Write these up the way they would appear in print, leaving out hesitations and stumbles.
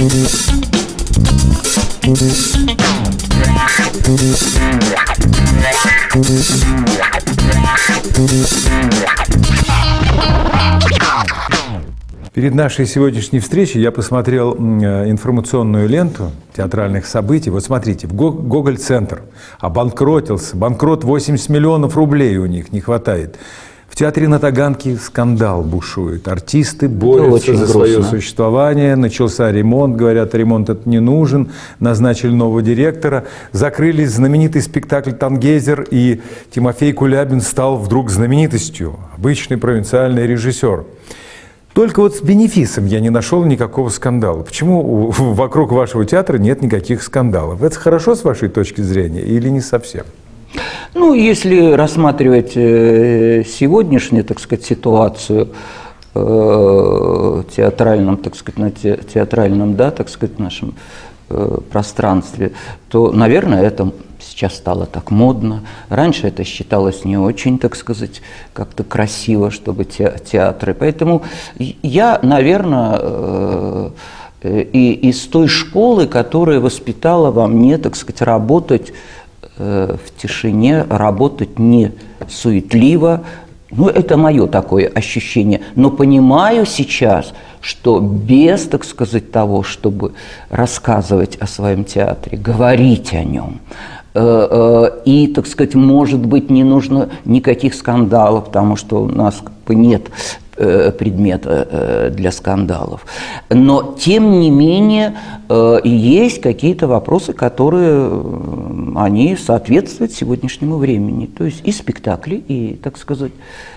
Перед нашей сегодняшней встречей я посмотрел информационную ленту театральных событий. Вот смотрите, Гоголь-центр обанкротился. Банкрот 80 миллионов рублей у них не хватает. В театре на Таганке скандал бушует. Артисты борются за свое существование. Начался ремонт. Говорят, ремонт это не нужен. Назначили нового директора. Закрыли знаменитый спектакль «Тангейзер». И Тимофей Кулябин стал вдруг знаменитостью. Обычный провинциальный режиссер. Только вот с «Бенефисом» я не нашел никакого скандала. Почему вокруг вашего театра нет никаких скандалов? Это хорошо с вашей точки зрения или не совсем? Ну, если рассматривать сегодняшнюю, так сказать, ситуацию театральном, так сказать, на театральном, да, так сказать, нашем пространстве, то, наверное, это сейчас стало так модно. Раньше это считалось не очень, так сказать, как-то красиво, чтобы театры. Поэтому я, наверное, и из той школы, которая воспитала во мне, так сказать, работать в тишине, работать не суетливо. Ну, это мое такое ощущение. Но понимаю сейчас, что без, так сказать, того, чтобы рассказывать о своем театре, говорить о нем, и, так сказать, может быть, не нужно никаких скандалов, потому что у нас как бы нет предмета для скандалов. Но, тем не менее, есть какие-то вопросы, которые они соответствуют сегодняшнему времени. То есть и спектакли, и, так сказать,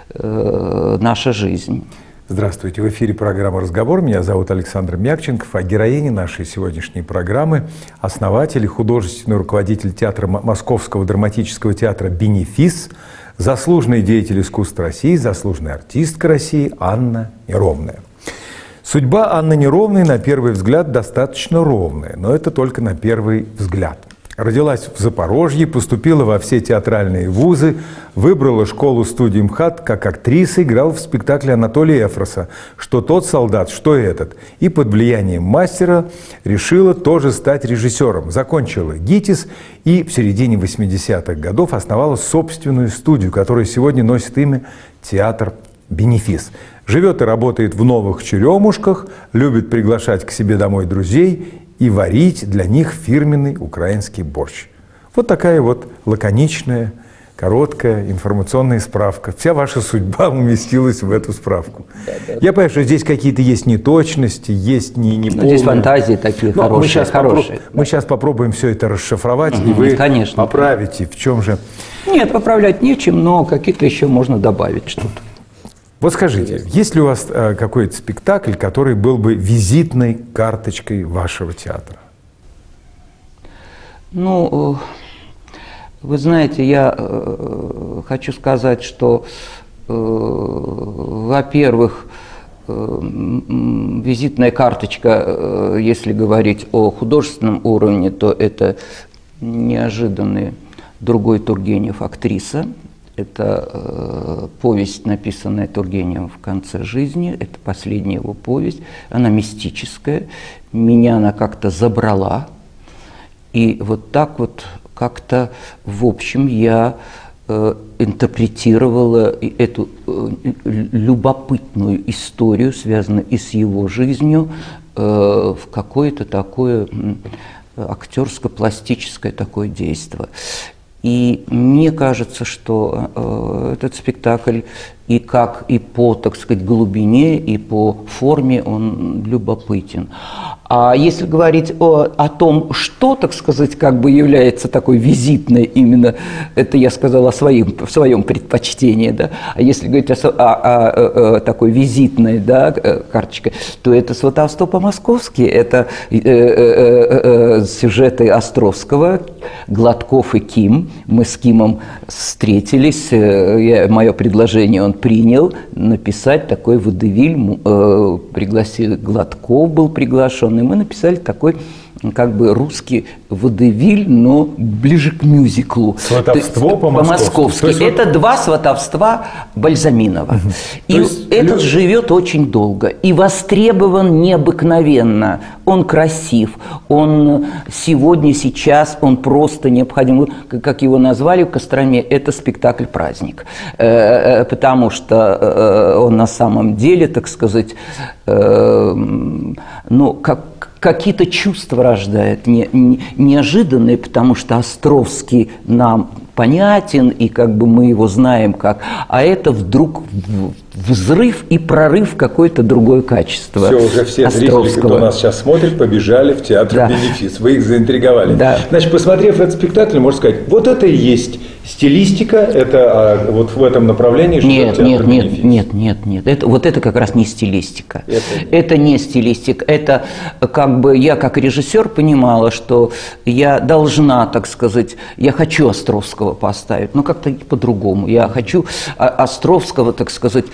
наша жизнь. Здравствуйте, в эфире программа «Разговор». Меня зовут Александр Мякченков, а героиня нашей сегодняшней программы – основатель и художественный руководитель театра Московского драматического театра «Бенефис», заслуженный деятель искусства России, заслуженная артистка России Анна Неровная. Судьба Анны Неровной, на первый взгляд, достаточно ровная, но это только на первый взгляд. Родилась в Запорожье, поступила во все театральные вузы, выбрала школу-студию МХАТ, как актриса играла в спектакле Анатолия Эфроса «Что тот солдат, что этот». И под влиянием мастера решила тоже стать режиссером. Закончила ГИТИС и в середине 80-х годов основала собственную студию, которая сегодня носит имя «Театр Бенефис». Живет и работает в Новых Черемушках, любит приглашать к себе домой друзей и варить для них фирменный украинский борщ. Вот такая вот лаконичная, короткая информационная справка. Вся ваша судьба уместилась в эту справку. Я понимаю, что здесь какие-то есть неточности, есть не полные. Здесь фантазии такие хорошие. Мы сейчас попробуем все это расшифровать, и вы поправите. В чем же? Нет, поправлять нечем, но какие-то еще можно добавить что-то. Вот скажите, есть ли у вас какой-то спектакль, который был бы визитной карточкой вашего театра? Ну, вы знаете, я хочу сказать, что, во-первых, визитная карточка, если говорить о художественном уровне, то это неожиданный другой Тургенев «Актриса». Это повесть, написанная Тургеневым в конце жизни, это последняя его повесть, она мистическая, меня она как-то забрала, и вот так вот как-то, в общем, я интерпретировала эту любопытную историю, связанную и с его жизнью, в какое-то такое актерско-пластическое такое действие. И мне кажется, что этот спектакль и по, так сказать, глубине, и по форме он любопытен. А если говорить о том, что, так сказать, как бы является такой визитной именно, это я сказала в своем предпочтении, да, а если говорить о такой визитной, да, карточке, то это «Сватовство по-московски», это сюжеты Островского, Гладков и Ким. Мы с Кимом встретились, мое предложение он принял написать такой водевиль, пригласил, Гладков был приглашен, и мы написали такой как бы русский водевиль, но ближе к мюзиклу. Сватовство по-московски. По-московски. Это два сватовства Бальзаминова. И этот живет очень долго и востребован необыкновенно. Он красив, он сегодня, сейчас, он просто необходим. Как его назвали в Костроме, это спектакль-праздник. Потому что он на самом деле, так сказать, ну, какие-то чувства рождает, неожиданные, потому что Островский нам понятен, и как бы мы его знаем как, а это вдруг взрыв и прорыв какое-то другое качество. Все, уже все зрители, кто нас сейчас смотрит, побежали в театр «Бенефис». Вы их заинтриговали. Да. Значит, посмотрев этот спектакль, можно сказать, вот это и есть стилистика, это вот в этом направлении живет театр «Бенефис». Нет. Это как раз не стилистика. Это не стилистика. Это как бы я как режиссер понимала, что я должна, так сказать, я хочу Островского поставить, но как-то по-другому. Я хочу Островского, так сказать,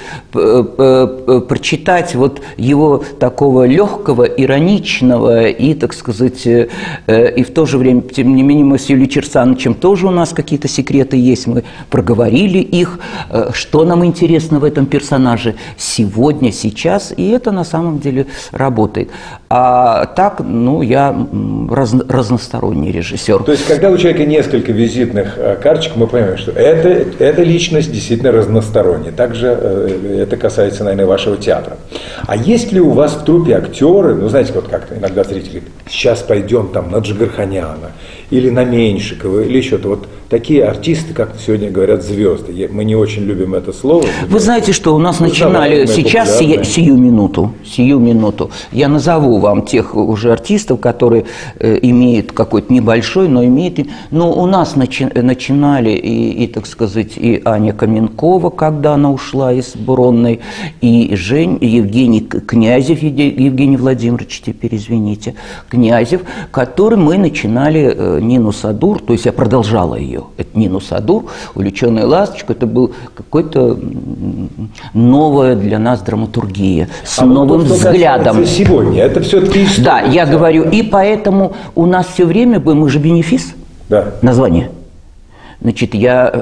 прочитать вот его такого легкого, ироничного и, так сказать, и в то же время, тем не менее, мы с Юлией Черсановичем тоже у нас какие-то секреты есть, мы проговорили их, что нам интересно в этом персонаже сегодня, сейчас, и это на самом деле работает. А так, ну, я разносторонний режиссер. То есть, когда у человека несколько визитных карточек, мы понимаем, что эта личность действительно разносторонняя. Также это касается, наверное, вашего театра. А есть ли у вас в труппе актеры, ну, знаете, вот как-то иногда зрители говорят, сейчас пойдем там на Джигарханяна, или на Меньшикова, или еще-то. Вот такие артисты, как сегодня говорят, звезды. Мы не очень любим это слово. Вы знаете, что у нас начинали сейчас, сию минуту, я назову вам тех уже артистов, которые имеют какой-то небольшой, но имеют... Но у нас начинали и, так сказать, и Аня Каменкова, когда она ушла из Бронной, и Евгений Князев, Евгений Владимирович, теперь извините, Князев, который мы начинали Нину Садур, то есть я продолжала ее. Это Нину Садур, «Увлеченная ласточка», это был какой-то новая для нас драматургия, с новым взглядом. Сегодня это все-таки история. Да, я говорю, и поэтому у нас все время был, мы же «Бенефис», да. Название. Значит,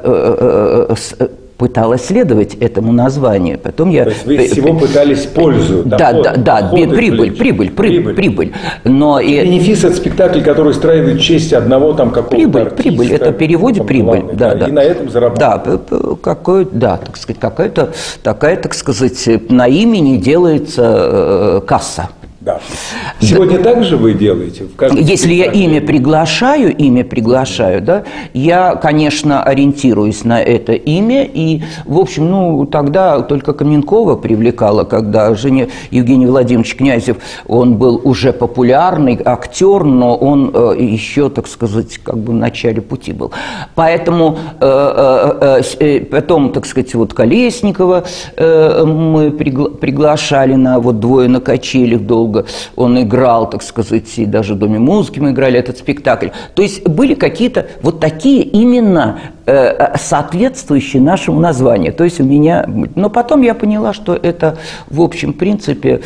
я пыталась следовать этому названию. Потом я... То есть вы всего пытались пользу, прибыль. Но «Бенефис» – это спектакль, который устраивает честь одного там какого-то артиста. Прибыль, это в переводе прибыль. Да. И на этом зарабатывают. Так сказать, какая-то такая, так сказать, на имени делается касса. Да. Сегодня также вы делаете? Если я имя приглашаю, да, я, конечно, ориентируюсь на это имя, и, в общем, ну, тогда только Каменкова привлекала, когда Евгений Владимирович Князев, он был уже популярный актер, но он еще, так сказать, как бы в начале пути был. Поэтому потом, так сказать, вот Колесникова мы приглашали на вот «Двое на качелях» долго. Он играл, так сказать, и даже в Доме музыки мы играли этот спектакль. То есть были какие-то вот такие именно соответствующие нашему названию. То есть у меня... Но потом я поняла, что это, в общем, принципе,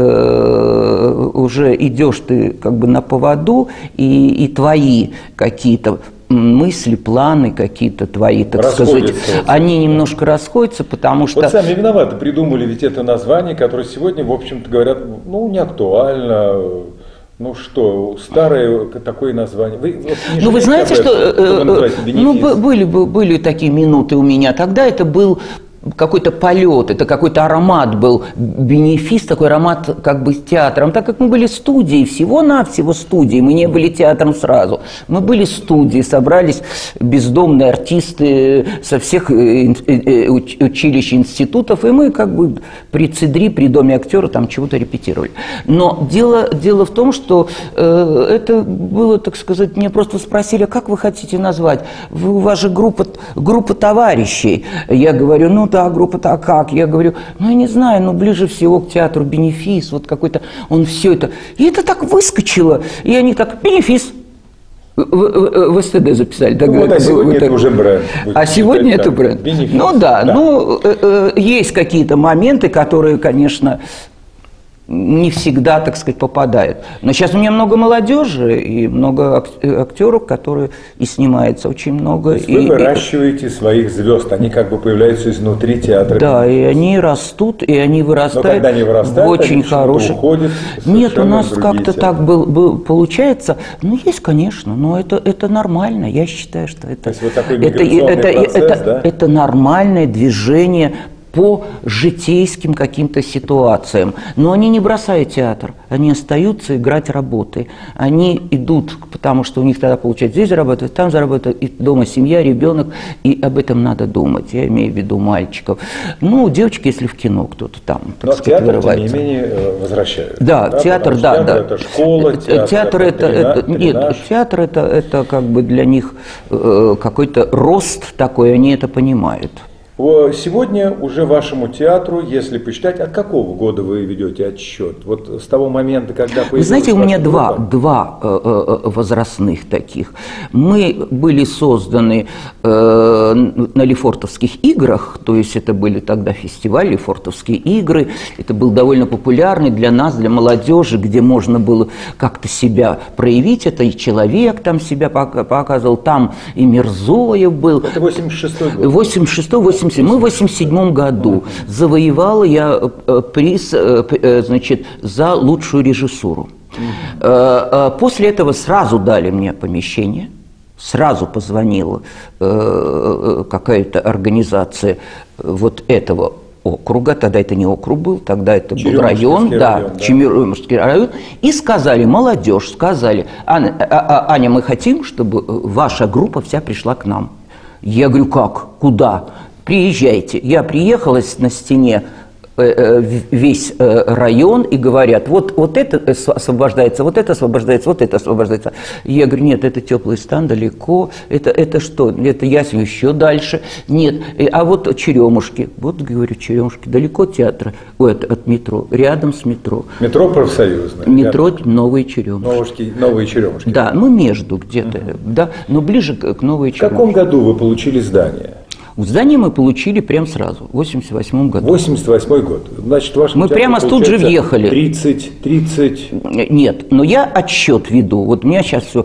уже идешь ты как бы на поводу, и твои какие-то мысли, планы какие-то твои, так сказать, они немножко расходятся, потому что... Вот сами виноваты, придумали ведь это название, которое сегодня, в общем-то, говорят, ну, не актуально, ну что, старое такое название. Вы знаете, что были такие минуты у меня, тогда это был какой-то полет, это какой-то аромат был, «Бенефис», такой аромат как бы театром, так как мы были студией, всего-навсего студией, мы не были театром сразу, мы были студией, собрались бездомные артисты со всех училищ, институтов, и мы как бы при ЦИДРИ, при Доме актера там чего-то репетировали. Но дело в том, что это было, так сказать, мне просто спросили, а как вы хотите назвать? У вас же группа товарищей. Я говорю, ну да, группа-то, а как? Я говорю, ну я не знаю, ну ближе всего к театру «Бенефис», вот какой-то, он все это. И это так выскочило, и они так, «Бенефис». В СТД записали. Ну, вот, а сегодня это уже бренд. А сегодня это бренд. «Бенефис». Ну да, ну есть какие-то моменты, которые, конечно, не всегда, так сказать, попадает. Но сейчас у меня много молодежи и много актеров, которые и снимается очень много. То есть вы выращиваете своих звезд, они как бы появляются изнутри театра. Да, и они растут, и они вырастают. Но когда они вырастают, в очень хороших. Уходят. Нет, у нас как-то так получается. Ну, есть, конечно, но это нормально. Я считаю, что это. То есть вот такой миграционный процесс, да? Это нормальное движение по житейским каким-то ситуациям. Но они не бросают театр, они остаются играть работы. Они идут, потому что у них тогда получается здесь зарабатывать, там зарабатывать, и дома семья, ребенок, и об этом надо думать. Я имею в виду мальчиков. Ну, девочки, если в кино кто-то там, так сказать, вырывается. Тем не менее, возвращают. Да, театр, да. Это школа, театр это как бы для них какой-то рост такой, они это понимают. Сегодня уже вашему театру, если посчитать, от какого года вы ведете отсчет? Вот с того момента, когда появилась... Вы знаете, у меня два возрастных таких. Мы были созданы на Лефортовских играх, то есть это были тогда фестивали, Лефортовские игры. Это был довольно популярный для нас, для молодежи, где можно было как-то себя проявить. Это и человек там себя показывал, там и Мирзоев был. Это 86-й год. 86-й, мы в 87 году завоевала я приз, значит, за лучшую режиссуру. После этого сразу дали мне помещение, сразу позвонила какая-то организация вот этого округа, тогда это не округ был, тогда это был район, Черемушский район, и сказали, молодежь, сказали, Аня, мы хотим, чтобы ваша группа вся пришла к нам. Я говорю, как, куда? Приезжайте. Я приехала на стене весь район и говорят, вот это освобождается, вот это освобождается, вот это освобождается. Я говорю, нет, это теплый стан далеко, это что? Это Ясень еще дальше. Нет, а вот Черемушки. Вот, говорю, Черемушки, далеко театра от метро, рядом с метро. Метро профсоюзное? Метро Новые Черемушки. Новые Черемушки. Да, ну между где-то, да, но ближе к Новой Черемушке. В каком году вы получили здание? Здание мы получили прямо сразу, в 88 году. 88 год. Значит, мы прямо тут же въехали. 30. Нет, но я отсчет веду. Вот у меня сейчас все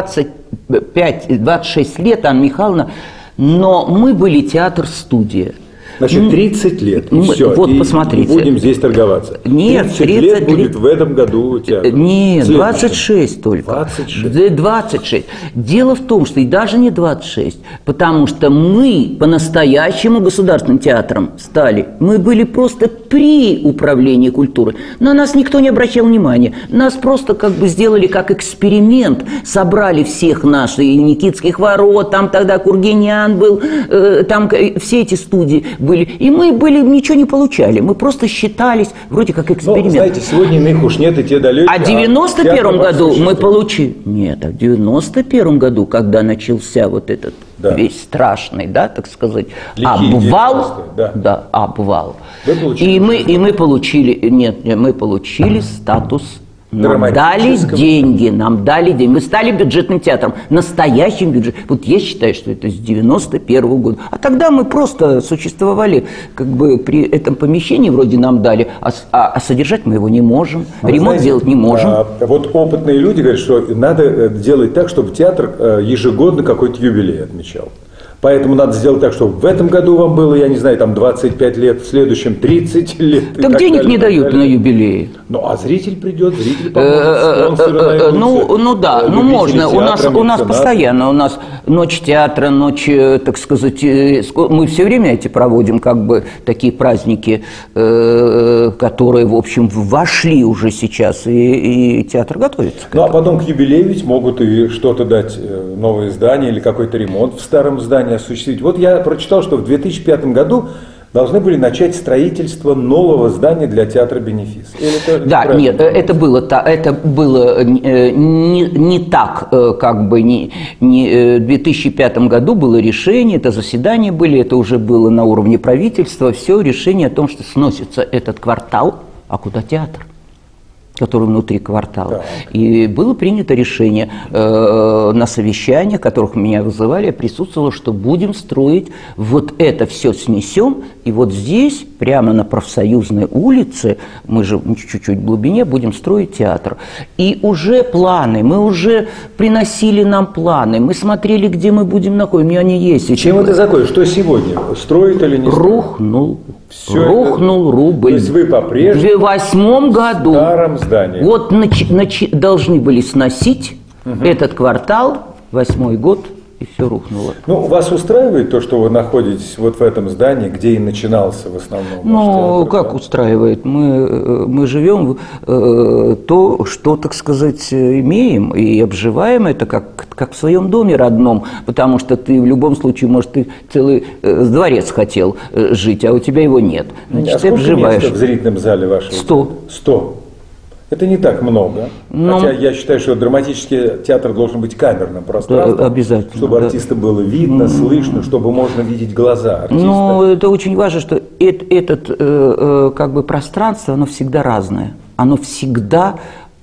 25-26 лет, Анна Михайловна, но мы были театр-студия. Значит, 30 лет, и все, вот и посмотрите. Будем здесь торговаться. Нет, 30 лет будет в этом году театр. Нет, 26 только. 26. 26. Дело в том, что и даже не 26, потому что мы по-настоящему государственным театром стали. Мы были просто при управлении культуры. На нас никто не обращал внимания. Нас просто как бы сделали как эксперимент. Собрали всех наших, и Никитских ворот, там тогда Кургинян был, там все эти студии были. И мы ничего не получали. Мы просто считались вроде как эксперимент. Ну, знаете, сегодня иных уж нет, и те далеки. А в 91 году мы получили... Нет, а в 91 году, когда начался вот этот весь страшный, да, так сказать, обвал, обвал. И мы получили статус. Нам дали деньги, мы стали бюджетным театром, настоящим бюджетом. Вот я считаю, что это с 91 года. А тогда мы просто существовали, как бы при этом помещении вроде нам дали, а содержать мы его не можем, ремонт делать не можем. Вот опытные люди говорят, что надо делать так, чтобы театр ежегодно какой-то юбилей отмечал. Поэтому надо сделать так, чтобы в этом году вам было, я не знаю, там 25 лет, в следующем 30 лет. Так денег далее, не дают на юбилеи. Ну, а зритель придет, зритель поможет, спонсоры найдутся. Можно. У нас постоянно, у нас ночь театра, ночь, так сказать, мы все время эти проводим, как бы, такие праздники, которые, в общем, вошли уже сейчас, и театр готовится. Ну, а потом к юбилею ведь могут и что-то дать, новое здание или какой-то ремонт в старом здании осуществить. Вот я прочитал, что в 2005 году должны были начать строительство нового здания для театра «Бенефис». Да, нет, это было не так, как бы в 2005 году было решение, это заседания были, это уже было на уровне правительства, все решение о том, что сносится этот квартал, а куда театр? который внутри квартала. Так. И было принято решение на совещаниях, которых меня вызывали, я присутствовала, что будем строить, вот это все снесем, и вот здесь, прямо на Профсоюзной улице, мы же чуть-чуть в глубине, будем строить театр. И уже планы, мы уже приносили нам планы, мы смотрели, где мы будем находиться, у меня они есть. Чем это закончилось? Что сегодня? Строит или не строит? Рухнул. Всё Рухнул это... рубль. То есть вы по-прежнему в 2008 году в старом здании. Вот должны были сносить этот квартал, 2008 год, и все рухнуло. Ну, вас устраивает то, что вы находитесь вот в этом здании, где и начинался в основном? Ну, как устраивает? Мы живем то, что, так сказать, имеем, и обживаем это как в своем доме родном, потому что ты в любом случае, может, ты целый дворец хотел жить, а у тебя его нет. Значит, а ты сколько обживаешь. места в зрительном зале вашего? 100. 100. Это не так много. Но... Хотя я считаю, что драматический театр должен быть камерным пространством. Да, обязательно. Чтобы артиста было видно, слышно, чтобы можно видеть глаза артиста. Ну, это очень важно, что как бы пространство, оно всегда разное. Оно всегда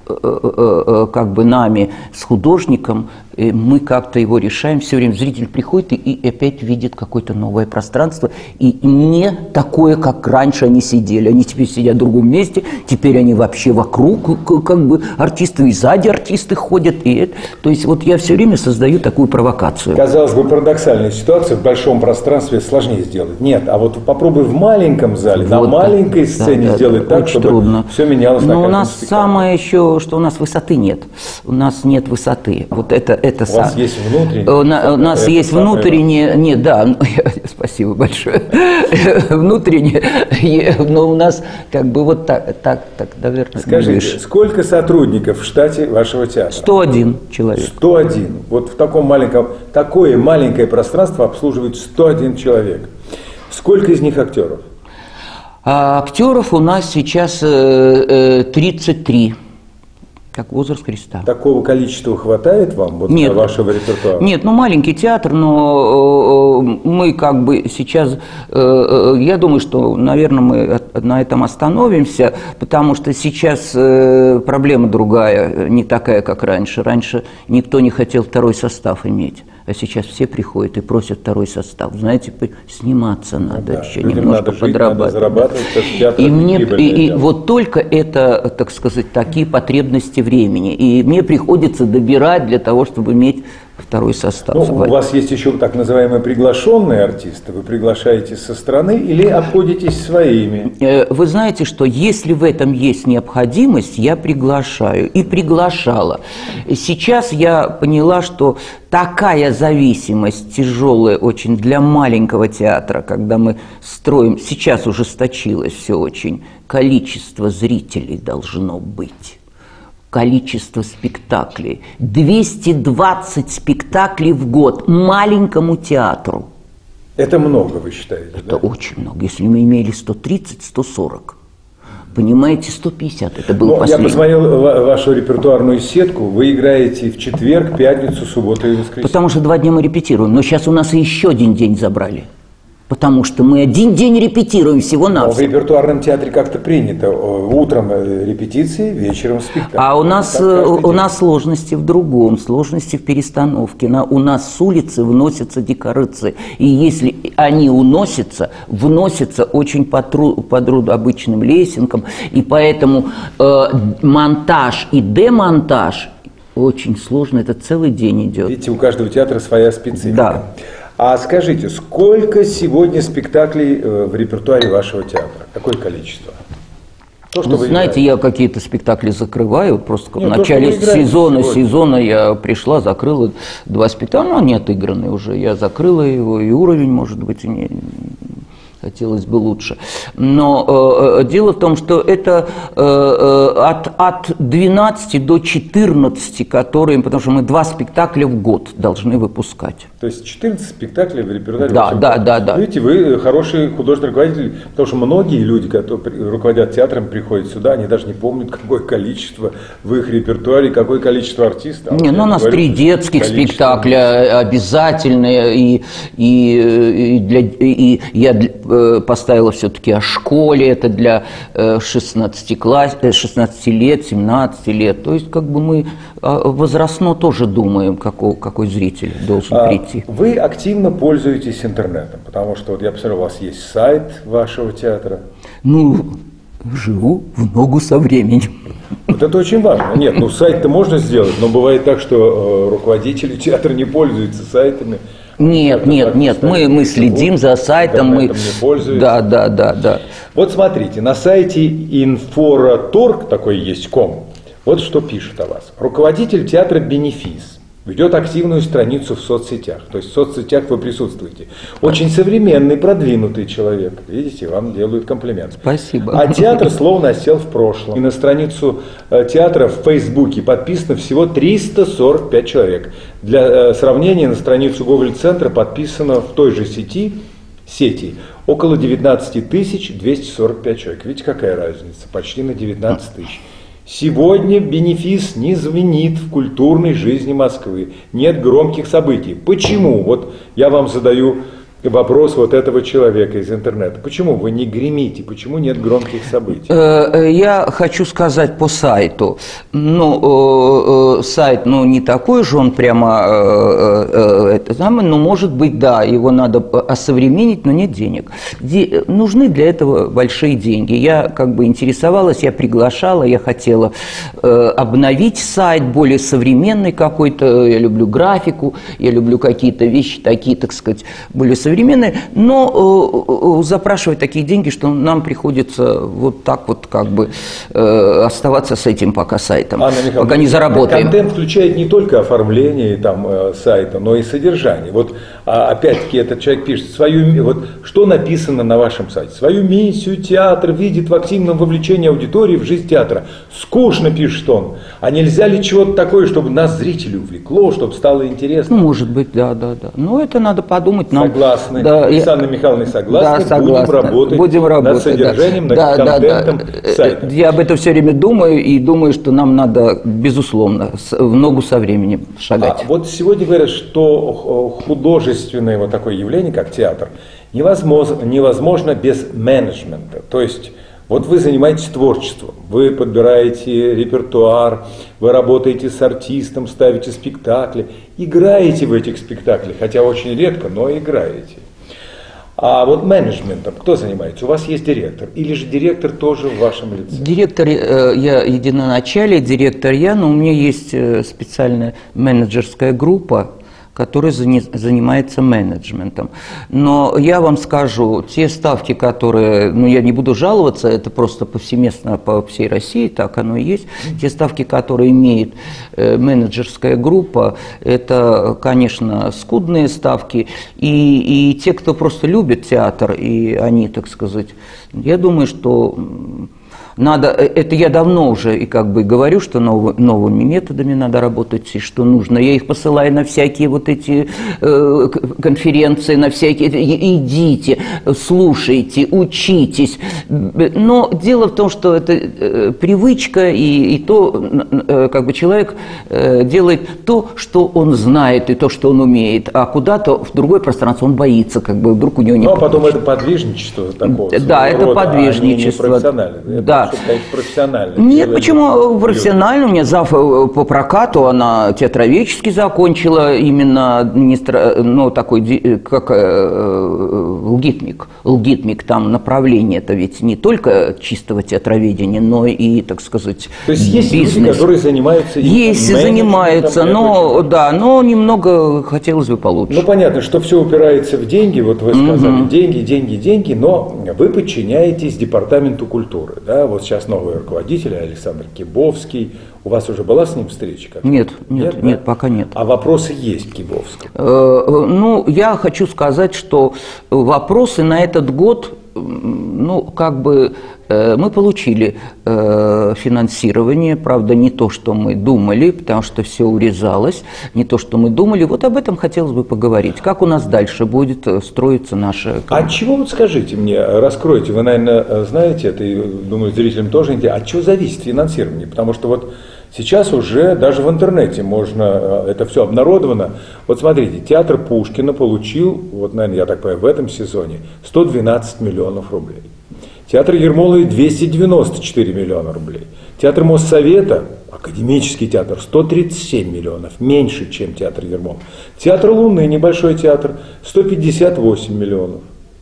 как бы нами с художником, мы как-то его решаем, все время зритель приходит и опять видит какое-то новое пространство, и не такое, как раньше они сидели. Они теперь сидят в другом месте, теперь они вообще вокруг, как бы артисты, и сзади артисты ходят. То есть вот я все время создаю такую провокацию. Казалось бы, парадоксальная ситуация, в большом пространстве сложнее сделать. Нет, а вот попробуй в маленьком зале, вот, на маленькой сцене сделать так, чтобы трудно. Все менялось. Но у нас самое еще, что у нас высоты нет. У нас нет высоты. Вот это у вас есть внутреннее? У нас есть внутреннее, нет, да, спасибо большое. Внутреннее, но у нас как бы вот так, наверное. Скажите, сколько сотрудников в штате вашего театра? 101 человек. 101. Вот в таком маленьком, такое маленькое пространство обслуживает 101 человек. Сколько из них актеров? Актеров у нас сейчас 33. Как возраст Христа. Такого количества хватает вам вот для вашего репертуара? Нет, ну маленький театр, но мы как бы сейчас, я думаю, что, наверное, мы на этом остановимся, потому что сейчас проблема другая, не такая, как раньше. Раньше никто не хотел второй состав иметь. А сейчас все приходят и просят второй состав. Знаете, сниматься надо, да, еще немножко надо жить, подрабатывать. И вот только это, так сказать, такие потребности времени. И мне приходится добирать для того, чтобы иметь второй состав. Ну, у вас есть еще так называемые приглашенные артисты. Вы приглашаете со стороны или обходитесь своими? Вы знаете, что если в этом есть необходимость, я приглашаю. И приглашала. Сейчас я поняла, что такая зависимость тяжелая очень для маленького театра, когда мы строим, сейчас ужесточилось все очень, количество зрителей должно быть. Количество спектаклей. 220 спектаклей в год маленькому театру. Это много, вы считаете? Это очень много. Если мы имели 130, 140. Понимаете, 150. Это был последний. Я посмотрел вашу репертуарную сетку. Вы играете в четверг, пятницу, субботу и воскресенье. Потому что 2 дня мы репетируем. Но сейчас у нас еще один день забрали. Потому что мы один день репетируем всего-навсего. В репертуарном театре как-то принято. Утром репетиции, вечером спектакль. А у нас сложности в другом, сложности в перестановке. У нас с улицы вносятся декорации. И если они вносятся очень по труду обычным лесенкам. И поэтому монтаж и демонтаж очень сложно. Это целый день идет. Видите, у каждого театра своя специфика. Да. А скажите, сколько сегодня спектаклей в репертуаре вашего театра? Какое количество? То, что вы знаете, я какие-то спектакли закрываю. Просто в начале сезона я пришла, закрыла 2 спектакля, но они отыграны уже. Я закрыла его, и уровень, может быть, хотелось бы лучше. Но дело в том, что это от 12 до 14, потому что мы 2 спектакля в год должны выпускать. То есть 14 спектаклей в репертуаре? Да. Видите, вы хороший художественный руководитель, потому что многие люди, которые руководят театром, приходят сюда, они даже не помнят, какое количество в их репертуаре, какое количество артистов. У нас 3 детских спектакля обязательные, и я поставила все-таки о школе, это для 16 лет, 17 лет. То есть как бы мы возрастно тоже думаем, какой зритель должен прийти. Вы активно пользуетесь интернетом, потому что вот я посмотрел, у вас есть сайт вашего театра. Ну, живу в ногу со временем. Вот это очень важно. Нет, ну сайт-то можно сделать, но бывает так, что руководители театра не пользуются сайтами. Нет, мы следим за сайтом. Мы не пользуются. Да. Вот смотрите, на сайте Infora.org, такой есть ком, вот что пишет о вас. Руководитель театра «Бенефис» ведет активную страницу в соцсетях. То есть в соцсетях вы присутствуете. Очень современный, продвинутый человек. Видите, вам делают комплимент. Спасибо. А театр словно осел в прошлом. И на страницу театра в Фейсбуке подписано всего 345 человек. Для сравнения, на страницу Гоголь-центра подписано в той же сети около 19 245 человек. Видите, какая разница? Почти на 19 тысяч. Сегодня «Бенефис» не звенит в культурной жизни Москвы. Нет громких событий. Почему? Вот я вам задаю вопрос вот этого человека из интернета. Почему вы не гремите? Почему нет громких событий? Я хочу сказать по сайту. Сайт, не такой же он прямо, но может быть, да, его надо осовременить, но нет денег. Нужны для этого большие деньги. Я как бы интересовалась, я приглашала, я хотела обновить сайт, более современный какой-то. Я люблю графику, я люблю какие-то вещи такие, так сказать, более современные, но запрашивать такие деньги, что нам приходится вот так вот как бы оставаться с этим пока сайтом, пока не заработаем. Контент включает не только оформление сайта, но и содержание. Вот опять-таки этот человек пишет что написано на вашем сайте. Свою миссию театр видит в активном вовлечении аудитории в жизнь театра. Скучно, пишет он. А нельзя ли чего-то такое, чтобы нас зрители увлекло, чтобы стало интересно? Может быть, да. Но это надо подумать. Согласны. Да, Александра Михайловна согласна. Да, будем работать над содержанием, над контентом сайта. Я об этом все время думаю и думаю, что нам надо, безусловно, в ногу со временем шагать. Вот сегодня говорят, что художественное вот такое явление, как театр, невозможно без менеджмента. То есть вот вы занимаетесь творчеством, вы подбираете репертуар, вы работаете с артистом, ставите спектакли, играете в этих спектаклях, хотя очень редко, но играете. А вот менеджментом кто занимается? У вас есть директор, или же директор тоже в вашем лице? Директор, я единоначалие, директор я, но у меня есть специальная менеджерская группа, который занимается менеджментом. Но я вам скажу, те ставки, которые, я не буду жаловаться, это просто повсеместно по всей России, так оно и есть, те ставки, которые имеет менеджерская группа, это, конечно, скудные ставки, и те, кто просто любит театр, и они, так сказать, я думаю, что надо, это я давно уже и как бы говорю, что новыми методами надо работать, и что нужно. Я их посылаю на всякие вот эти конференции, на всякие, идите, слушайте, учитесь. Но дело в том, что это привычка, и то, как бы человек делает то, что он знает, и то, что он умеет, а куда-то в другое пространство он боится, как бы вдруг у него не получится. А потом это подвижничество такого. Да, это подвижничество. Да. Профессионально. Нет, почему профессионально? У меня зав по прокату, она театроведчески закончила, именно такой, как лгитмик, там направление, это ведь не только чистого театроведения, но и, так сказать, то есть есть бизнес. Люди, которые занимаются... Есть, занимаются, но немного хотелось бы получше. Ну, понятно, что все упирается в деньги, вот вы сказали, деньги, но вы подчиняетесь департаменту культуры, да, вот сейчас новый руководитель Александр Кибовский. У вас уже была с ним встреча? Нет, пока нет. А вопросы есть к Кибовскому? Я хочу сказать, что вопросы на этот год, мы получили финансирование, правда, не то, что мы думали, потому что все урезалось, не то, что мы думали. Вот об этом хотелось бы поговорить. Как у нас дальше будет строиться наша... А чего, вот скажите мне, раскройте, вы, наверное, знаете это, и, думаю, зрителям тоже интересно, от чего зависит финансирование? Потому что вот Сейчас уже даже в интернете можно, это все обнародовано. Вот смотрите, театр Пушкина получил, вот, наверное, я так понимаю, в этом сезоне 112 миллионов рублей. Театр Ермоловой 294 миллиона рублей. Театр Моссовета, академический театр, 137 миллионов, меньше, чем театр Ермоловой. Театр Луны, небольшой театр, 158 миллионов.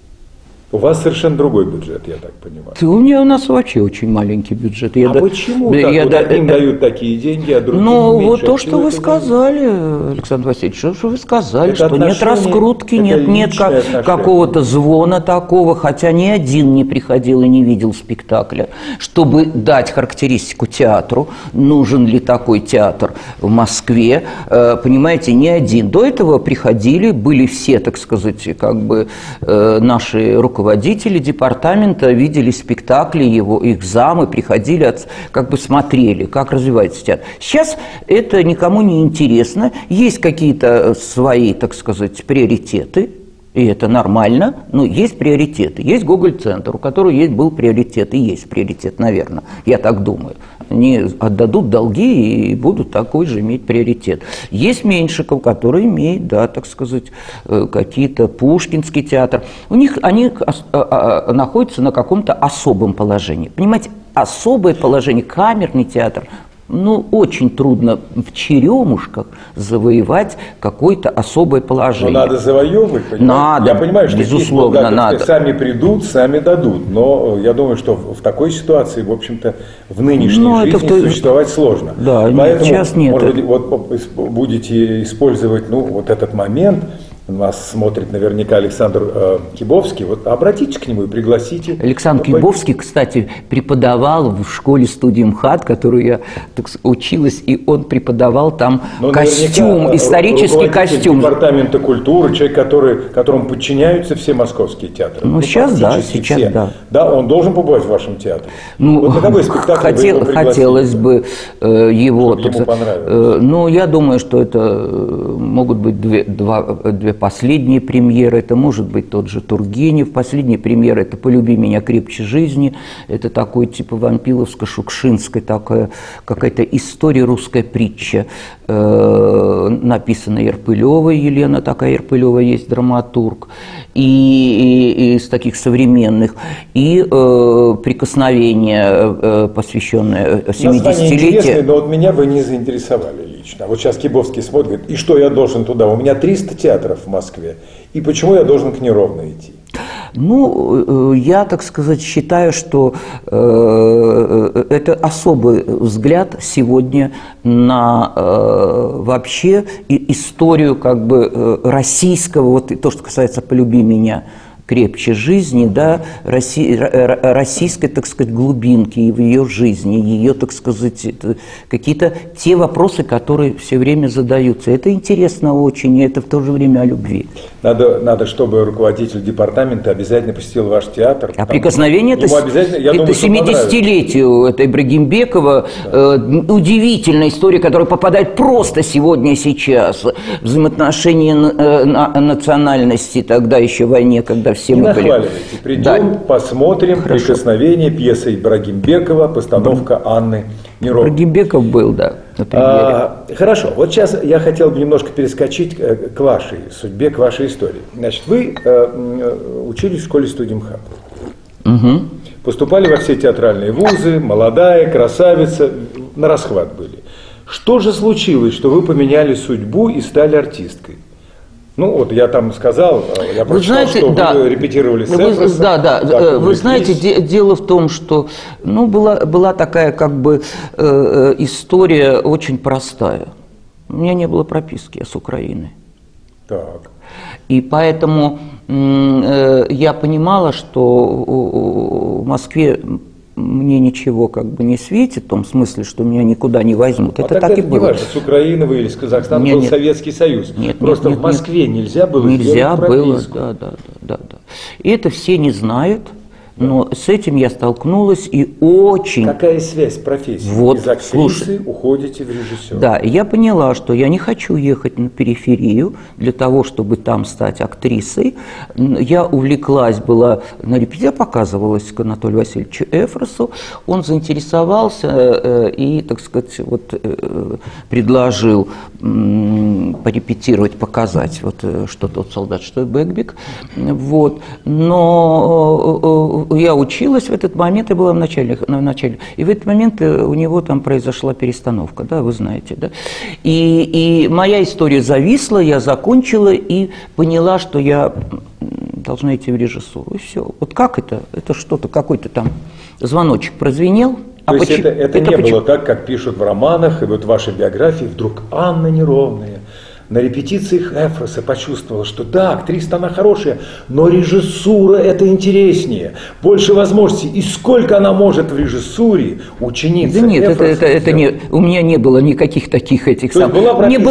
У вас совершенно другой бюджет, я так понимаю. У нас вообще очень маленький бюджет. Почему так? Одним дают такие деньги, а другим меньше. Вот то, что вы сказали, Александр Васильевич, что вы сказали, это что нет раскрутки, нет какого-то звона такого, хотя ни один не приходил и не видел спектакля. Чтобы дать характеристику театру, нужен ли такой театр в Москве, понимаете, ни один. До этого приходили, были все, так сказать, как бы наши руководители департамента, видели спектакли его, их замы, приходили, как бы смотрели, как развивается театр. Сейчас это никому не интересно, есть какие-то свои, так сказать, приоритеты, и это нормально, но есть приоритеты. Есть Гоголь-центр, у которого был приоритет, и есть приоритет, наверное, я так думаю. Они отдадут долги и будут такой же иметь приоритет. Есть Меньшиков, который имеет, да, так сказать, какие-то Пушкинский театр. Они находятся на каком-то особом положении. Понимаете, особое положение, камерный театр. Очень трудно в Черемушках завоевать какое-то особое положение. Но надо завоевывать, понимаете? Надо, я понимаю, что безусловно, надо. Сами придут, сами дадут. Но я думаю, что в такой ситуации, в общем-то, в нынешней жизни существовать сложно. Да, поэтому, сейчас нет. Может быть, вот будете использовать вот этот момент. Нас смотрит наверняка Александр Кибовский. Вот обратитесь к нему и пригласите. Александр Кибовский, кстати, преподавал в школе-студии МХАТ, которую я училась, и он преподавал там костюм, исторический костюм. Департамента культуры, человек, которому подчиняются все московские театры. Сейчас да, сейчас все. Да. Да, он должен побывать в вашем театре. Вот на какой спектакль вы его пригласили? Хотелось бы его. Чтобы ему понравилось. Я думаю, что это могут быть две последние премьеры, это может быть тот же Тургенев, последняя премьера — это «Полюби меня крепче жизни», это такой типа вампиловско-шукшинская такая какая-то история, русская притча, написанная Ерпылевой, Елена такая Ерпылева есть, драматург, и из таких современных, и «Прикосновение», посвященное 70-летию. Но вот меня вы не заинтересовали лично. Вот сейчас Кибовский смотрит, говорит, и что я должен туда? У меня 300 театров в Москве. И почему я должен к неровно идти? Я, так сказать, считаю, что это особый взгляд сегодня на вообще историю как бы российского, вот то, что касается «Полюби меня крепче жизни», да, российской, так сказать, глубинки и в ее жизни, ее, так сказать, какие-то те вопросы, которые все время задаются. Это интересно очень, и это в то же время о любви. Надо, чтобы руководитель департамента обязательно посетил ваш театр. А «Прикосновение» это 70-летию это Ибрагимбекова, да. Удивительная история, которая попадает просто сегодня и сейчас. Взаимоотношения национальности тогда еще в войне, когда все мы были. Нахваливайте. Придем, посмотрим. Хорошо. «Прикосновение», пьеса Ибрагимбекова, постановка Анны Миронов. Ибрагимбеков был, да, на премьере. Хорошо. Вот сейчас я хотел бы немножко перескочить к вашей судьбе, к вашей истории. Значит, вы учились в школе-студии МХАТ. Угу. Поступали во все театральные вузы, молодая, красавица, на расхват были. Что же случилось, что вы поменяли судьбу и стали артисткой? Вот я там сказал, я прочитал, что вы репетировали с Эфросом. Да. Вы знаете, дело в том, что была такая как бы история очень простая. У меня не было прописки, я с Украины. Так. И поэтому я понимала, что в Москве мне ничего как бы не светит, в том смысле, что меня никуда не возьмут. Это так и было. Не важно, с Украины вы или с Казахстана, был Советский Союз. Просто в Москве нельзя было сделать прописку. Да. И это все не знают. Но с этим я столкнулась и очень... Какая связь профессии? Вот, из актрисы слушай, уходите в режиссера. Да, и я поняла, что я не хочу ехать на периферию для того, чтобы там стать актрисой. Я увлеклась, была на репетиции, показывалась к Анатолию Васильевичу Эфросу. Он заинтересовался и, так сказать, вот, предложил порепетировать, показать вот, что тот солдат, что и Бекбек. Вот. Но я училась в этот момент, я была в начале, и в этот момент у него там произошла перестановка, да, вы знаете, да. И моя история зависла, я закончила и поняла, что я должна идти в режиссуру, и все. Вот как это? Это что-то, какой-то там звоночек прозвенел. То есть это не было так, как пишут в романах, и вот в вашей биографии вдруг Анна Неровная на репетициях Эфроса почувствовала, что да, актриса она хорошая, но режиссура это интереснее, больше возможностей. И сколько она может в режиссуре ученица? Да нет, это не, у меня не было никаких таких этих самых. Мне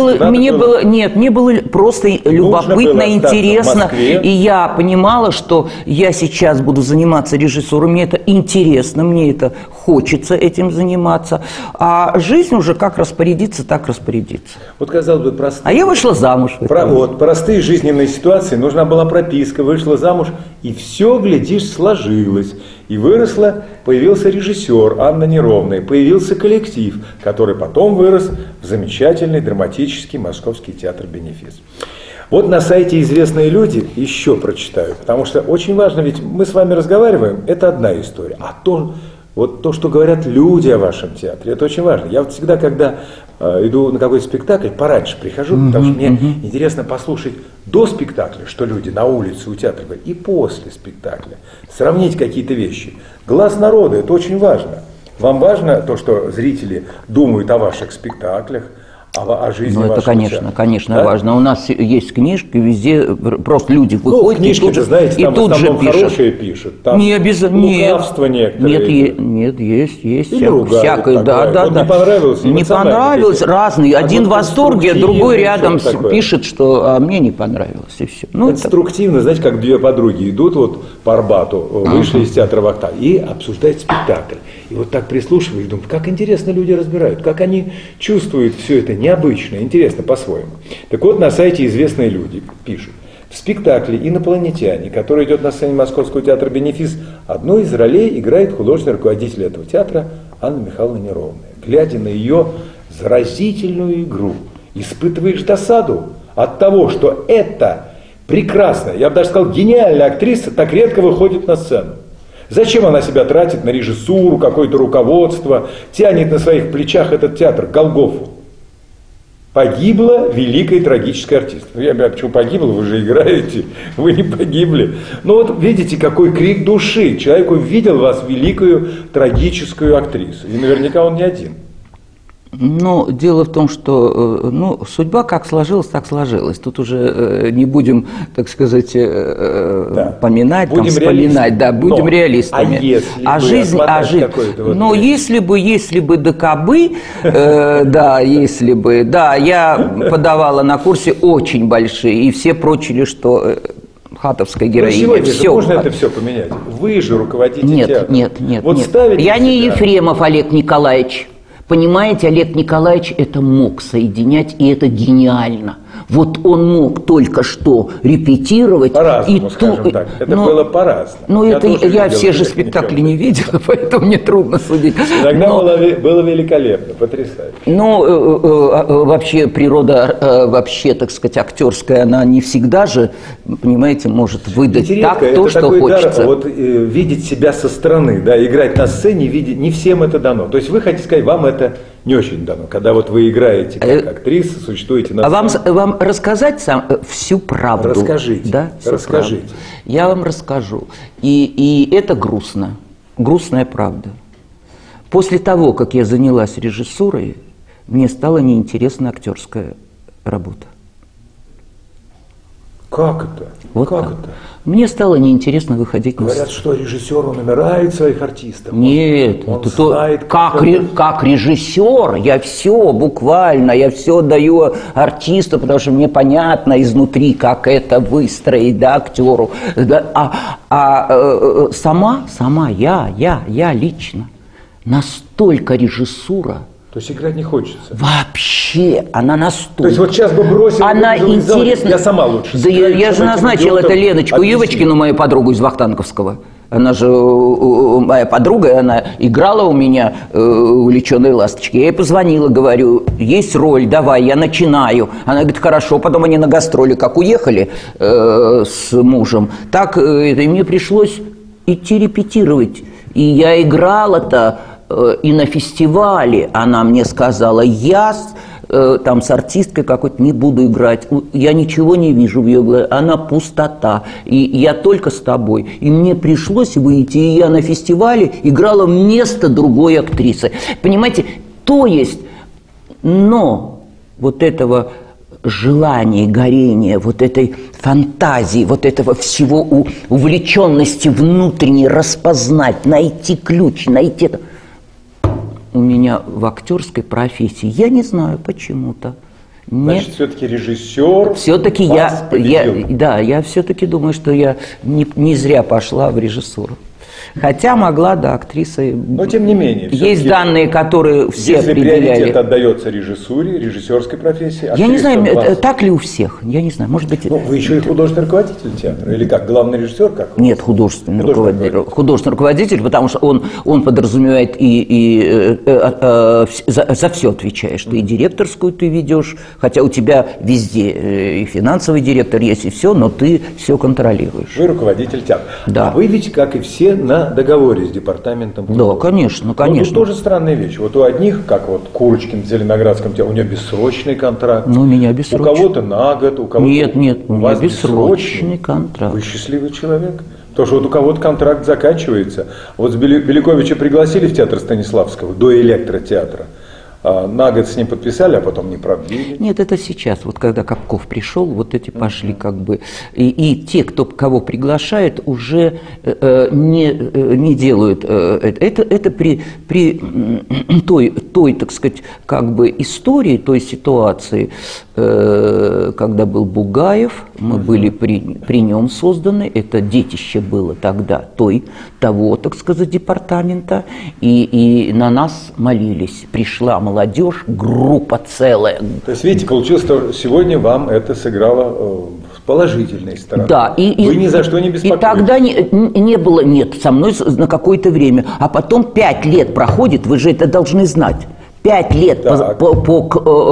было просто любопытно, интересно, и я понимала, что я сейчас буду заниматься режиссурой, мне это интересно, мне это хочется этим заниматься, а жизнь уже как распорядиться, так распорядиться. Вот казалось бы, простые. А я вышла замуж. Вот, простые жизненные ситуации, нужна была прописка, вышла замуж, и все, глядишь, сложилось. И выросла, появился режиссер Анна Неровная, появился коллектив, который потом вырос в замечательный драматический Московский театр «Бенефис». Вот на сайте «Известные люди» еще прочитаю, потому что очень важно, ведь мы с вами разговариваем, это одна история, а то, что говорят люди о вашем театре, это очень важно. Я вот всегда, когда иду на какой-то спектакль, пораньше прихожу, потому что мне интересно послушать до спектакля, что люди на улице у театра говорят, и после спектакля. Сравнить какие-то вещи. Глаз народа – это очень важно. Вам важно то, что зрители думают о ваших спектаклях, о жизни ну, это, конечно, да? Важно. У нас есть книжки, везде просто люди выходят, книжки, и тут же, знаете, там и тут же хорошие пишут. Там не обязательно. Лукавство некоторые. Нет, есть всякое. Да. Не понравилось? Не понравилось, разные. Один в восторге, другой рядом пишет, что мне не понравилось, и все. Ну, конструктивно, знаете, как две подруги идут вот по Арбату, вышли из театра «Вахтанг» и обсуждают спектакль. И вот так прислушиваешь, думаю, как интересно люди разбирают, как они чувствуют все это необычно, интересно по-своему. Так вот, на сайте «Известные люди» пишут. В спектакле «Инопланетяне», который идет на сцене Московского театра «Бенефис», одну из ролей играет художественный руководитель этого театра Анна Михайловна Неровная. Глядя на ее заразительную игру, испытываешь досаду от того, что эта прекрасная, я бы даже сказал, гениальная актриса так редко выходит на сцену. Зачем она себя тратит на режиссуру, какое-то руководство, тянет на своих плечах этот театр, Голгофу? Погибла великая трагическая артистка. Я почему погибла, вы же играете, вы не погибли. Но вот видите, какой крик души. Человек увидел в вас великую трагическую актрису. И наверняка он не один. Ну, дело в том, что судьба как сложилась, так сложилась. Тут уже не будем, так сказать, поминать, будем вспоминать, да, будем реалистами. Если бы да кабы, если бы, я подавала на курсе очень большие, и все прочили, что хатовская героиня. Сегодня все. Можно это все поменять? Вы же руководитель театра. Нет. Я не Ефремов Олег Николаевич. Понимаете, Олег Николаевич это мог соединять, и это гениально. Вот он мог только что репетировать. По-разному, скажем так. Это было по-разному. Я все же спектакли не видела, поэтому мне трудно судить. Иногда было великолепно, потрясающе. Вообще природа, вообще, так сказать, актерская, она не всегда же, понимаете, может выдать то, что хочется. Вот видеть себя со стороны, да, играть на сцене, видеть, не всем это дано. То есть вы хотите сказать, вам это не очень дано, когда вот вы играете как актриса, существуете на сцене. А вам рассказать всю правду? Расскажите. Да? Расскажите. Я вам расскажу. И это грустно. Грустная правда. После того, как я занялась режиссурой, мне стала неинтересна актерская работа. Как это? Вот как так. это? Мне стало неинтересно выходить на Говорят, что режиссер, он умирает своих артистов. Нет, он это знает, как режиссер, я все буквально, я все даю артисту, потому что мне понятно изнутри, как это выстроить, да, актеру. Да, сама я лично настолько режиссура. То есть играть не хочется? Вообще, она настолько... То есть вот сейчас бы бросил... Она интересна... Я сама лучше. Да я же назначила это Леночку Ивочкину, мою подругу из Вахтанговского. Она же моя подруга, и она играла у меня «Увлеченные ласточки». Я ей позвонила, говорю, есть роль, давай, я начинаю. Она говорит, хорошо. Потом они на гастроли как уехали с мужем, так и мне пришлось идти репетировать. И я играла-то... И на фестивале она мне сказала, я там с артисткой какой-то не буду играть, я ничего не вижу в ее глазах, она пустота, и я только с тобой. И мне пришлось выйти, и я на фестивале играла вместо другой актрисы. Понимаете, то есть, но вот этого желания, горения, вот этой фантазии, вот этого всего увлеченности внутренней, распознать, найти ключ, найти это... У меня в актерской профессии, я не знаю почему-то. Значит, все-таки режиссер. Все-таки я все-таки думаю, что я не зря пошла в режиссуру. Хотя могла, да, актрисой. Но тем не менее. Есть данные, которые все определяли. Если приоритет отдается режиссуре, режиссерской профессии. Я не знаю, так ли у всех. Я не знаю, может быть. Ну, вы еще и художественный руководитель театра, или как, главный режиссер, как? Нет, художественный руководитель, потому что он подразумевает и за все отвечаешь. Ты и директорскую ты ведешь, хотя у тебя везде и финансовый директор есть, и все, но ты все контролируешь. Вы руководитель театра. Да. А вы ведь, как и все, на договоре с департаментом культуры. Да, конечно, конечно. Ну, тут тоже странная вещь. Вот у одних, как вот Курочкин в Зеленоградском театре, у него бессрочный контракт. Ну, у меня бессрочный. У кого-то на год, у кого-то... Нет, у меня вас бессрочный контракт. Вы счастливый человек. Потому что вот у кого-то контракт заканчивается. Вот с Беляковича пригласили в театр Станиславского, до электротеатра. На год с ним подписали, а потом не продлили. Нет, это сейчас, вот когда Капков пришел, вот эти пошли как бы, и те, кого приглашает, уже не делают это при той, так сказать, как бы истории, той ситуации, когда был Бугаев, мы были при нем созданы, это детище было тогда того, так сказать, департамента, и на нас молились, пришла молодежь, группа целая. То есть, видите, получилось, что сегодня вам это сыграло с положительной стороны. Да, вы ни за что не беспокоились. И тогда не было, нет, со мной на какое-то время, а потом 5 лет проходит, вы же это должны знать. 5 лет по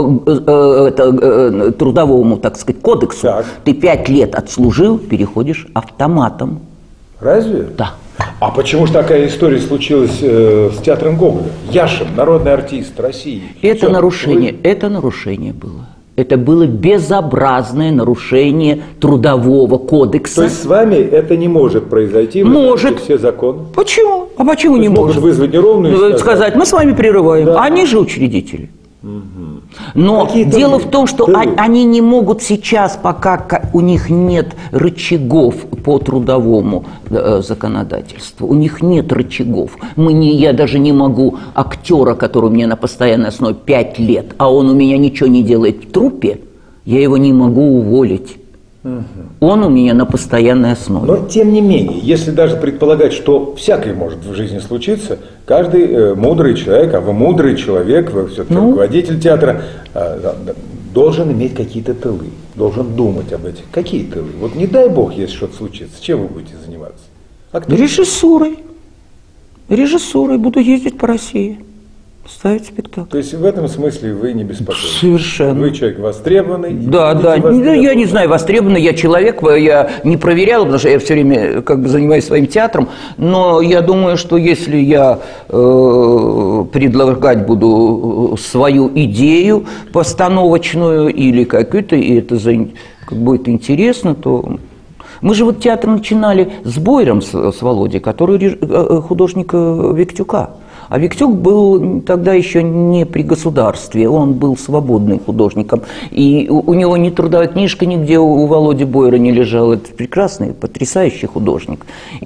трудовому, так сказать, кодексу, так. Ты 5 лет отслужил, переходишь автоматом. Разве? Да. А почему же такая история случилась с театром Гоголя? Яшин, народный артист России. Это нарушение было. Это было безобразное нарушение трудового кодекса. То есть с вами это не может произойти? Может. Все законы? Почему? А почему не может? Вызвать неровную сказать, мы с вами прерываем. Да. Они же учредители. Но дело в том, что они не могут сейчас, пока у них нет рычагов по трудовому законодательству, у них нет рычагов. Я даже не могу актера, который у меня на постоянной основе 5 лет, а он у меня ничего не делает в труппе, я его не могу уволить. Он у меня на постоянной основе. Но тем не менее, если даже предполагать, что всякое может в жизни случиться, каждый мудрый человек, а вы мудрый человек, вы все-таки руководитель театра, должен иметь какие-то тылы, должен думать об этих. Какие тылы? Вот не дай бог, если что-то случится, чем вы будете заниматься? Режиссурой. Режиссурой. Буду ездить по России. Ставить спектакль. То есть в этом смысле вы не беспокоитесь? Совершенно. Вы человек востребованный? Да. Я не знаю, востребованный я человек, я не проверял, потому что я все время как бы занимаюсь своим театром, но я думаю, что если я предлагать буду свою идею постановочную или какую-то, и это будет интересно, то... Мы же вот театр начинали с Бойром, с Володей, который художник Виктюка. А Виктюк был тогда еще не при государстве, он был свободным художником. И у него ни трудовая книжка нигде у Володи Бойера не лежала. Это прекрасный, потрясающий художник.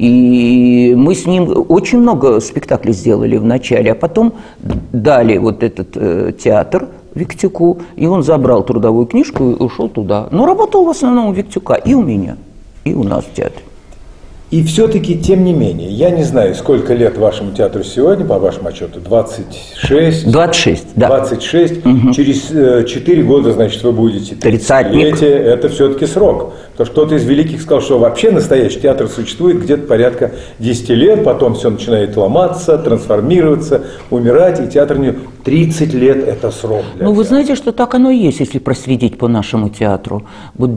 И мы с ним очень много спектаклей сделали в начале, а потом дали вот этот театр Виктюку, и он забрал трудовую книжку и ушел туда. Но работал в основном у Виктюка и у меня, и у нас в театре. И все-таки, тем не менее, я не знаю, сколько лет вашему театру сегодня, по вашему отчету, 26? 26, да. 26. Угу. Через 4 года, значит, вы будете 30-летие. Это все-таки срок. Потому что кто-то из великих сказал, что вообще настоящий театр существует где-то порядка 10 лет, потом все начинает ломаться, трансформироваться, умирать, и театр не... 30 лет – это срок для театра. Вы знаете, что так оно и есть, если проследить по нашему театру. Вот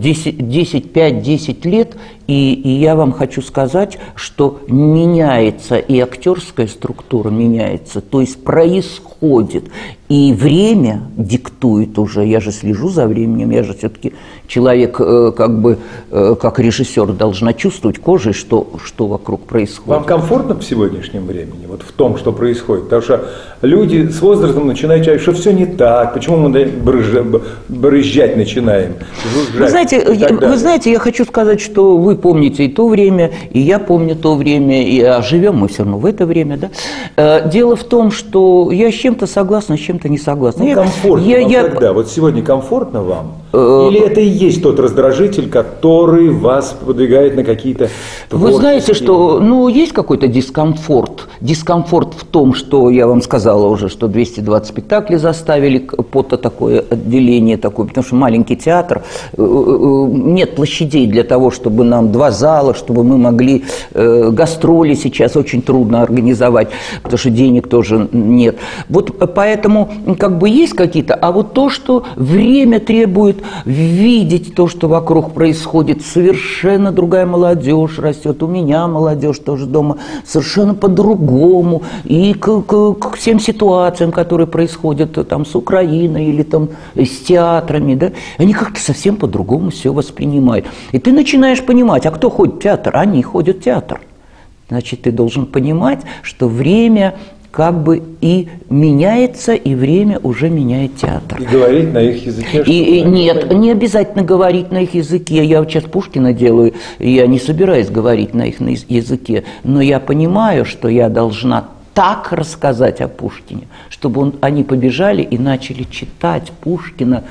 5-10 лет, и я вам хочу сказать, что меняется и актерская структура меняется, то есть происходит. И время диктует уже, я же слежу за временем, я же все-таки человек, как бы, как режиссер, должна чувствовать кожей, что вокруг происходит. Вам комфортно в сегодняшнем времени, вот в том, что происходит? Потому что люди с возрастом начинают говорить, что все не так, почему мы брызжать начинаем? Вы знаете, я хочу сказать, что вы помните и то время, и я помню то время, и живем мы все равно в это время, да? Дело в том, что я с чем-то согласна, с чем-то не согласна. Ну, комфортно вам когда? Вот сегодня комфортно вам? Или это и есть тот раздражитель, который вас подвигает на какие-то творческие... Вы знаете, что есть какой-то дискомфорт. Дискомфорт в том, что я вам сказала уже, что 220 спектаклей заставили под такое отделение такое, потому что маленький театр, нет площадей для того, чтобы нам 2 зала, чтобы мы могли гастроли сейчас очень трудно организовать, потому что денег тоже нет. Вот поэтому как бы есть какие-то, а вот то, что время требует видеть то, что вокруг происходит, совершенно другая молодежь растет, у меня молодежь тоже дома совершенно по-другому, и к всем ситуациям, которые происходят там с Украиной или там с театрами, да, они как-то совсем по-другому все воспринимают. И ты начинаешь понимать, а кто ходит в театр? Они ходят в театр. Значит, ты должен понимать, что время как бы и меняется, и время уже меняет театр. И говорить на их языке? Нет, не обязательно говорить на их языке. Я вот сейчас Пушкина делаю, я не собираюсь говорить на их языке, но я понимаю, что я должна так рассказать о Пушкине, чтобы они побежали и начали читать Пушкина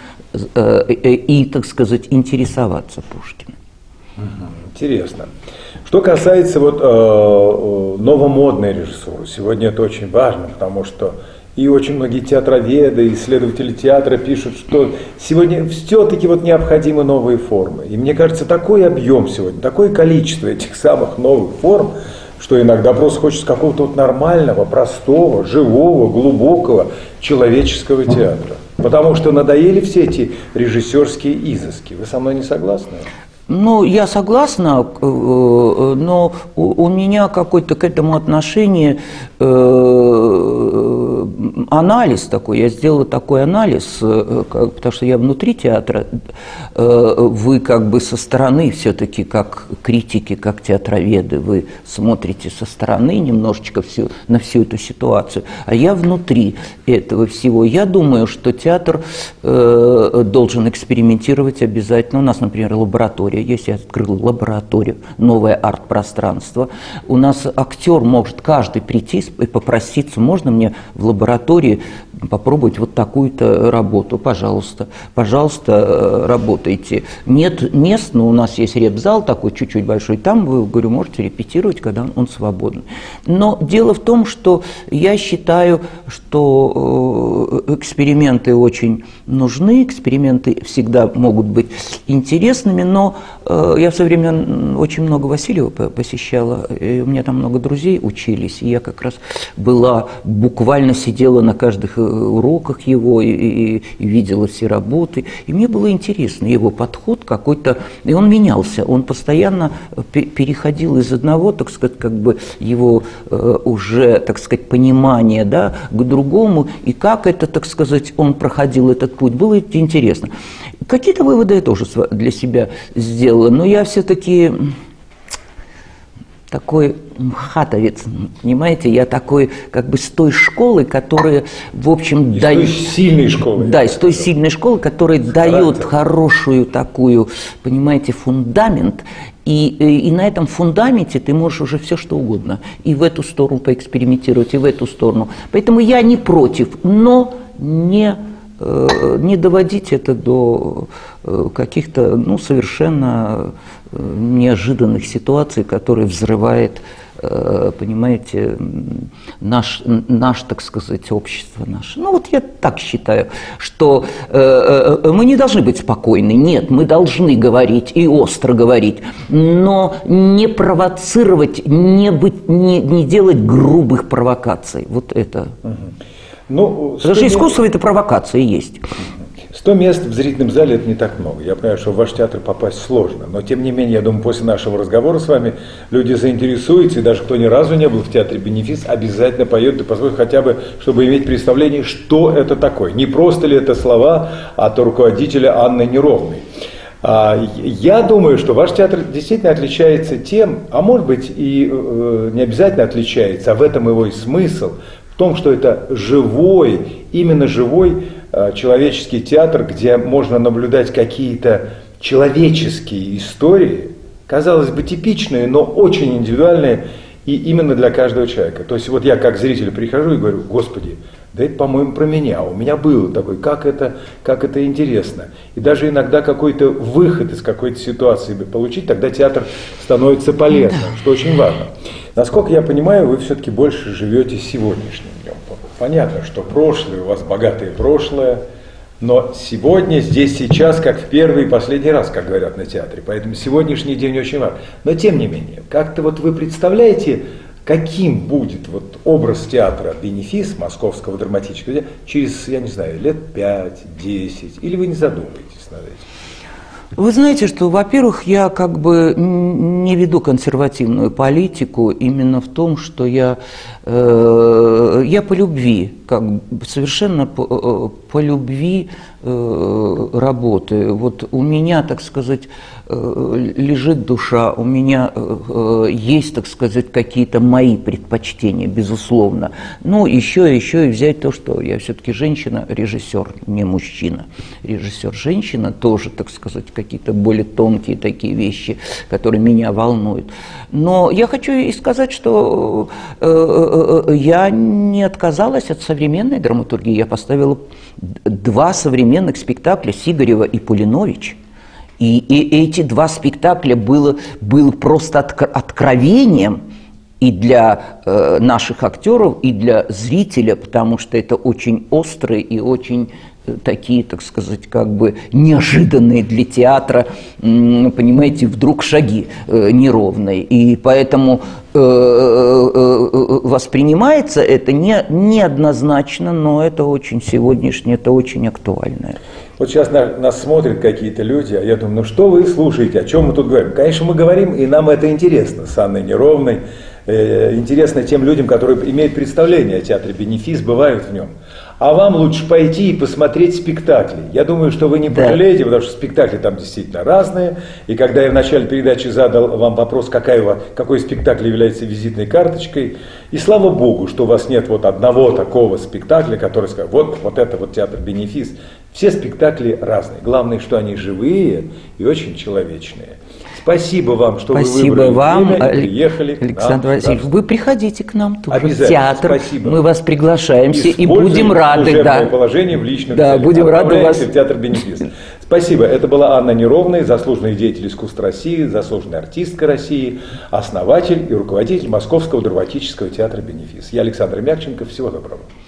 и, так сказать, интересоваться Пушкиным. Интересно. Что касается новомодной режиссуры, сегодня это очень важно, потому что и очень многие театроведы, исследователи театра пишут, что сегодня все-таки необходимы новые формы. И мне кажется, такой объем сегодня, такое количество этих самых новых форм, что иногда просто хочется какого-то нормального, простого, живого, глубокого человеческого театра. Потому что надоели все эти режиссерские изыски. Вы со мной не согласны? Я согласна, но у меня какое-то к этому отношение, анализ такой, я сделала такой анализ, потому что я внутри театра, вы как бы со стороны все-таки, как критики, как театроведы, вы смотрите со стороны немножечко на всю эту ситуацию, а я внутри этого всего. Я думаю, что театр должен экспериментировать обязательно. У нас, например, лаборатория есть, я открыл лабораторию, новое арт-пространство. У нас актер может каждый прийти и попроситься, можно мне в лаборатории попробовать вот такую-то работу, пожалуйста, работайте. Нет мест, но у нас есть репзал такой чуть-чуть большой, там вы, говорю, можете репетировать, когда он свободен. Но дело в том, что я считаю, что эксперименты очень нужны, эксперименты всегда могут быть интересными, но я в свое время очень много Васильева посещала, и у меня там много друзей учились, и я как раз буквально сидела на каждых уроках его и видела все работы, и мне было интересно его подход какой-то, и он менялся, он постоянно переходил из одного, так сказать, как бы его уже, так сказать, понимания, да, к другому, и как это, так сказать, он проходил этот путь, было интересно. Какие-то выводы я тоже для себя сделала, но я все-таки такой мхатовец, понимаете, я такой как бы с той школы, которая, в общем, дает... Из той сильной школы. Да, из той сильной школы, которая дает хорошую такую, понимаете, фундамент, и на этом фундаменте ты можешь уже все что угодно, и в эту сторону поэкспериментировать, и в эту сторону. Поэтому я не против, но не доводить это до каких-то, ну, совершенно неожиданных ситуаций, которые взрывает, понимаете, наш, так сказать, общество наше. Ну вот я так считаю, что мы не должны быть спокойны, нет, мы должны говорить и остро говорить, но не провоцировать, не делать грубых провокаций. Вот это. Ну, потому что искусство – это провокация есть. 100 мест в зрительном зале – это не так много. Я понимаю, что в ваш театр попасть сложно. Но, тем не менее, я думаю, после нашего разговора с вами люди заинтересуются, и даже кто ни разу не был в театре «Бенефис», обязательно поедут и посмотрят хотя бы, чтобы иметь представление, что это такое. Не просто ли это слова от руководителя Анны Неровной. Я думаю, что ваш театр действительно отличается тем, а может быть и не обязательно отличается, а в этом его и смысл, в том, что это живой, именно живой человеческий театр, где можно наблюдать какие-то человеческие истории, казалось бы, типичные, но очень индивидуальные и именно для каждого человека. То есть вот я как зритель прихожу и говорю: Господи, да это, по-моему, про меня. У меня было такое, как это интересно. И даже иногда какой-то выход из какой-то ситуации получить, тогда театр становится полезным, что очень важно. Насколько я понимаю, вы все-таки больше живете сегодняшним днем. Понятно, что прошлое, у вас богатое прошлое, но сегодня, здесь, сейчас, как в первый и последний раз, как говорят на театре. Поэтому сегодняшний день очень важен. Но тем не менее, как-то вот вы представляете, каким будет вот образ театра «Бенефис» Московского драматического театра через, я не знаю, лет 5-10, или вы не задумаетесь над этим? Вы знаете, что, во-первых, я как бы не веду консервативную политику именно в том, что я по любви, как бы совершенно по любви работаю. Вот у меня, так сказать, лежит душа, у меня есть, так сказать, какие-то мои предпочтения, безусловно. Ну, еще и взять то, что я все-таки женщина-режиссер, не мужчина. Режиссер-женщина тоже, так сказать, какие-то более тонкие такие вещи, которые меня волнуют. Но я хочу и сказать, что я не отказалась от современной драматургии. Я поставила 2 современных спектакля Сигарева и Пулинович. И эти 2 спектакля было просто откровением и для наших актеров, и для зрителя, потому что это очень острые и очень такие, так сказать, как бы неожиданные для театра, понимаете, вдруг шаги неровные. И поэтому воспринимается это неоднозначно, но это очень сегодняшнее, это очень актуальное. Вот сейчас нас смотрят какие-то люди, а я думаю, ну что вы слушаете, о чем мы тут говорим? Конечно, мы говорим, и нам это интересно с Анной Неровной, интересно тем людям, которые имеют представление о театре «Бенефис», бывают в нем. А вам лучше пойти и посмотреть спектакли. Я думаю, что вы не пожалеете, потому что спектакли там действительно разные. И когда я в начале передачи задал вам вопрос, какой спектакль является визитной карточкой, и слава богу, что у вас нет вот одного такого спектакля, который скажет, вот это вот театр «Бенефис». Все спектакли разные. Главное, что они живые и очень человечные. Спасибо вам, что вы выбрали время и приехали. Александр Васильевич, вы приходите к нам тоже в театр. Спасибо. Мы вас приглашаемся и будем рады. Да. Положение в личном целях. Будем рады вас. В театр «Бенефис». Спасибо. Это была Анна Неровная, заслуженный деятель искусств России, заслуженная артистка России, основатель и руководитель Московского драматического театра «Бенефис». Я Александр Мякченко. Всего доброго.